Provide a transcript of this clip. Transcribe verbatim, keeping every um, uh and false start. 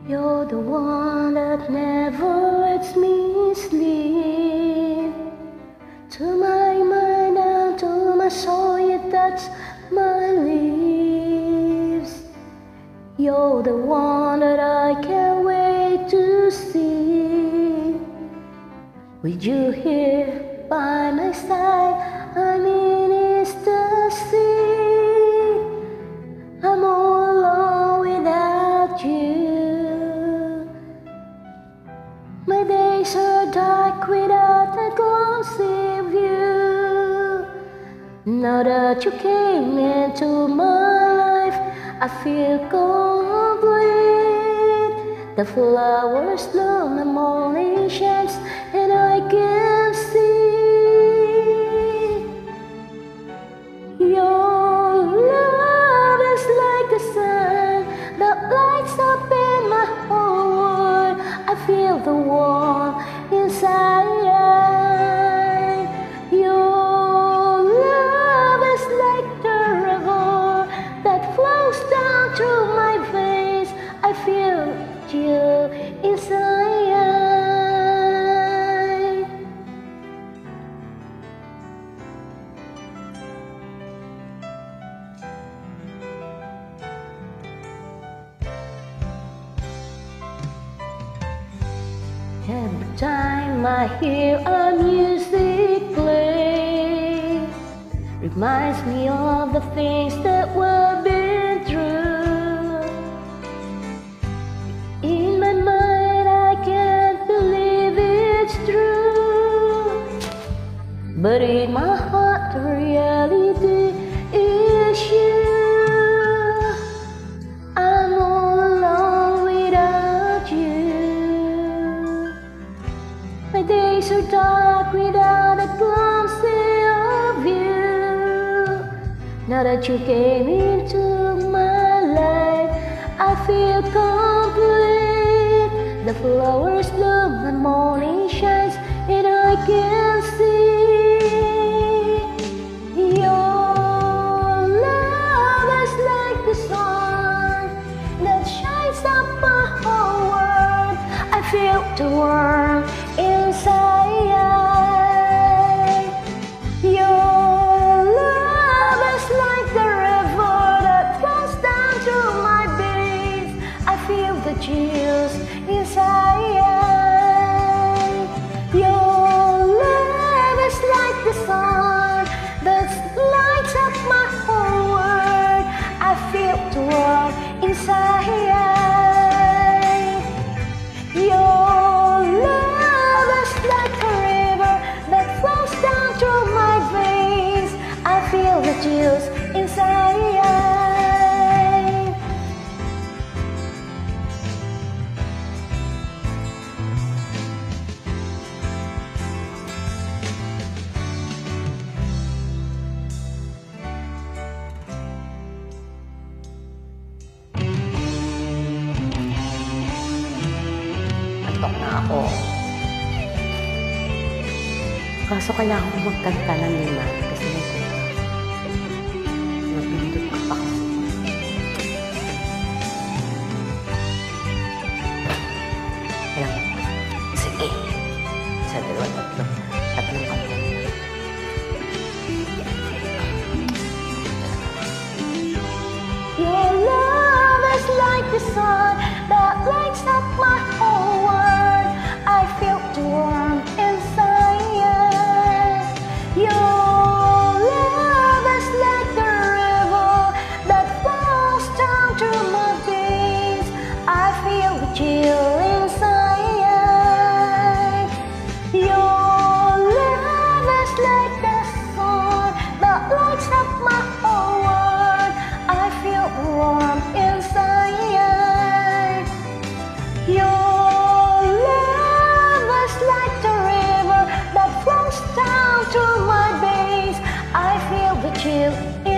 You're the one that never lets me sleep. To my mind and to my soul, you touch my lips. You're the one that I can't wait to see. With you here by my side, I'm in ecstasy. I'm all alone without you. My days are dark without a glimpse of you. Now that you came into my life, I feel complete. The flowers bloom, the morning shines, and I can see your love is like the sun that lights up in my whole world. I feel the warmth inside. Your love is like the river that flows down through my veins. I feel you inside. Every time I hear our music play, reminds me of the things that we've been through. In my mind I can't believe it's true, but in my heart the reality is you. I'm all alone without you. My days are dark without a glimpse of you. Now that you came into my life, I feel complete. The flowers bloom, the morning shines, and I can see your love is like the sun that shines up my whole world. I feel the warmth inside. Your love is like the river that flows down through my veins. I feel the chills inside. Your love is like the sun that lights up my whole world. I feel the warmth inside. Your love is like a river that flows down through my veins. I feel the chills inside. Antok na ako. Kaso kailangan ko magkanta ng lima kasi nagkuha. Nagpindot ka pa kasi. Kailangan. Sige. Isa, dalawa, tatlo. Tatlong kanta nila. Your love is like the sun that lights up my whole world. I feel the warmth inside. Your love is like the river that flows down through my veins. I feel the chill inside. Your love is like the sun that lights up my whole world. I feel the warmth inside. Your love is like the river that flows down through my veins. I feel the chill